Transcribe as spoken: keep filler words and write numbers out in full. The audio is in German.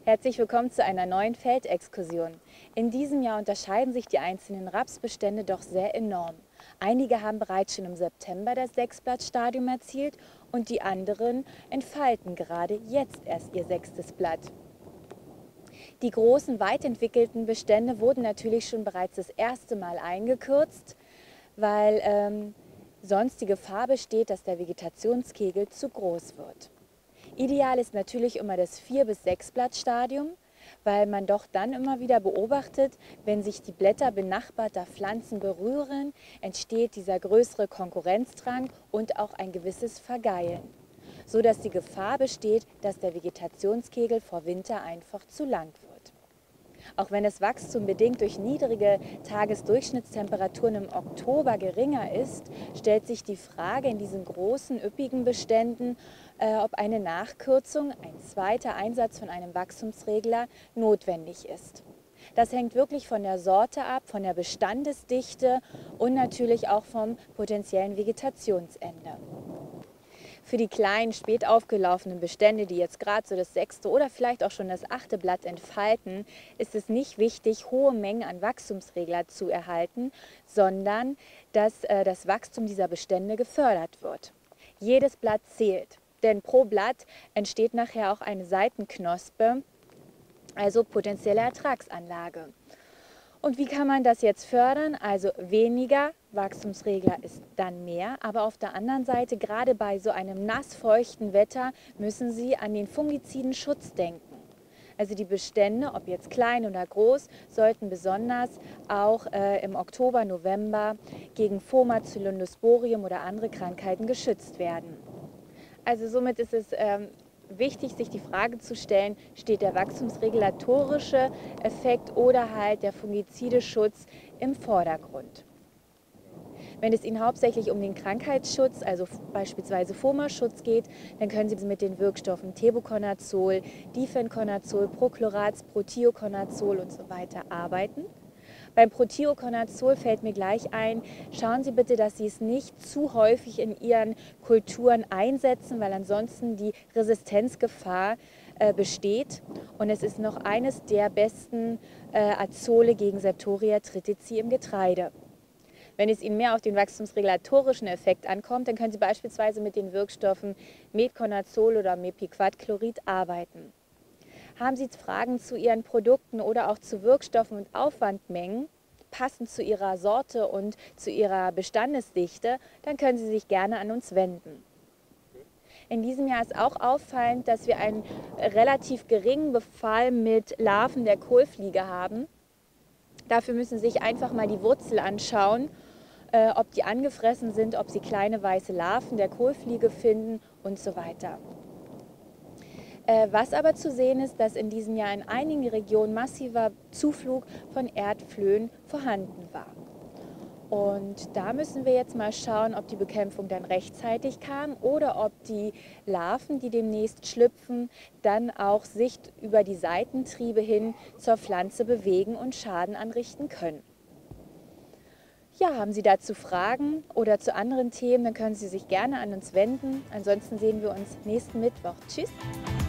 Herzlich willkommen zu einer neuen Feldexkursion. In diesem Jahr unterscheiden sich die einzelnen Rapsbestände doch sehr enorm. Einige haben bereits schon im September das Sechsblattstadium erzielt und die anderen entfalten gerade jetzt erst ihr sechstes Blatt. Die großen, weit entwickelten Bestände wurden natürlich schon bereits das erste Mal eingekürzt, weil ähm, sonst die Gefahr besteht, dass der Vegetationskegel zu groß wird. Ideal ist natürlich immer das Vier- bis Sechsblattstadium, weil man doch dann immer wieder beobachtet, wenn sich die Blätter benachbarter Pflanzen berühren, entsteht dieser größere Konkurrenzdrang und auch ein gewisses Vergeilen, sodass die Gefahr besteht, dass der Vegetationskegel vor Winter einfach zu lang wird. Auch wenn das Wachstum bedingt durch niedrige Tagesdurchschnittstemperaturen im Oktober geringer ist, stellt sich die Frage in diesen großen, üppigen Beständen, äh, ob eine Nachkürzung, ein zweiter Einsatz von einem Wachstumsregler notwendig ist. Das hängt wirklich von der Sorte ab, von der Bestandesdichte und natürlich auch vom potenziellen Vegetationsende. Für die kleinen, spät aufgelaufenen Bestände, die jetzt gerade so das sechste oder vielleicht auch schon das achte Blatt entfalten, ist es nicht wichtig, hohe Mengen an Wachstumsregler zu erhalten, sondern dass äh, das Wachstum dieser Bestände gefördert wird. Jedes Blatt zählt, denn pro Blatt entsteht nachher auch eine Seitenknospe, also potenzielle Ertragsanlage. Und wie kann man das jetzt fördern? Also weniger Wachstumsregler ist dann mehr, aber auf der anderen Seite, gerade bei so einem nassfeuchten Wetter, müssen Sie an den fungiziden Schutz denken. Also die Bestände, ob jetzt klein oder groß, sollten besonders auch äh, im Oktober, November gegen Phoma, Cylindrosporium oder andere Krankheiten geschützt werden. Also somit ist es ähm, wichtig, sich die Frage zu stellen, steht der wachstumsregulatorische Effekt oder halt der fungizide Schutz im Vordergrund. Wenn es Ihnen hauptsächlich um den Krankheitsschutz, also beispielsweise Phoma-Schutz geht, dann können Sie mit den Wirkstoffen Tebuconazol, Difenconazol, Prochlorats, Prothioconazol und so weiter arbeiten. Beim Prothioconazol fällt mir gleich ein, schauen Sie bitte, dass Sie es nicht zu häufig in Ihren Kulturen einsetzen, weil ansonsten die Resistenzgefahr äh, besteht. Und es ist noch eines der besten äh, Azole gegen Septoria tritici im Getreide. Wenn es Ihnen mehr auf den wachstumsregulatorischen Effekt ankommt, dann können Sie beispielsweise mit den Wirkstoffen Metconazol oder Mepiquat-Chlorid arbeiten. Haben Sie Fragen zu Ihren Produkten oder auch zu Wirkstoffen und Aufwandmengen, passend zu Ihrer Sorte und zu Ihrer Bestandesdichte, dann können Sie sich gerne an uns wenden. In diesem Jahr ist auch auffallend, dass wir einen relativ geringen Befall mit Larven der Kohlfliege haben. Dafür müssen Sie sich einfach mal die Wurzel anschauen, äh, ob die angefressen sind, ob Sie kleine weiße Larven der Kohlfliege finden und so weiter. Was aber zu sehen ist, dass in diesem Jahr in einigen Regionen massiver Zuflug von Erdflöhen vorhanden war. Und da müssen wir jetzt mal schauen, ob die Bekämpfung dann rechtzeitig kam oder ob die Larven, die demnächst schlüpfen, dann auch sich über die Seitentriebe hin zur Pflanze bewegen und Schaden anrichten können. Ja, haben Sie dazu Fragen oder zu anderen Themen, dann können Sie sich gerne an uns wenden. Ansonsten sehen wir uns nächsten Mittwoch. Tschüss!